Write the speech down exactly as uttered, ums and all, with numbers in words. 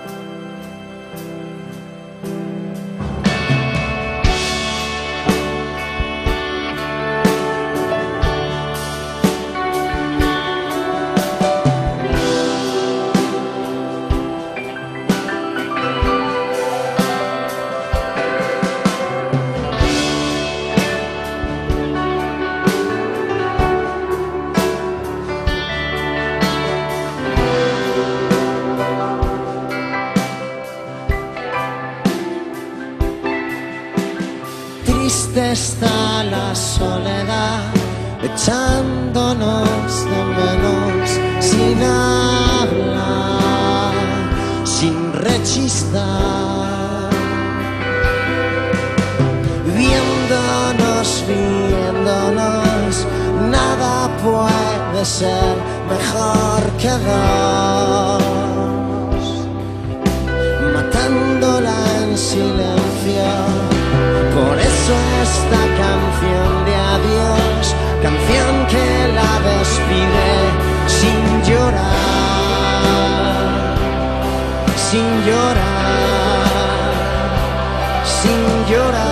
Triste está la soledad, echándonos de menos, sin hablar, sin rechistar, viéndonos, viéndonos, nada puede ser mejor que dos, matándola en silencio. Por eso esta canción de adiós, canción que la despide sin llorar, sin llorar, sin llorar.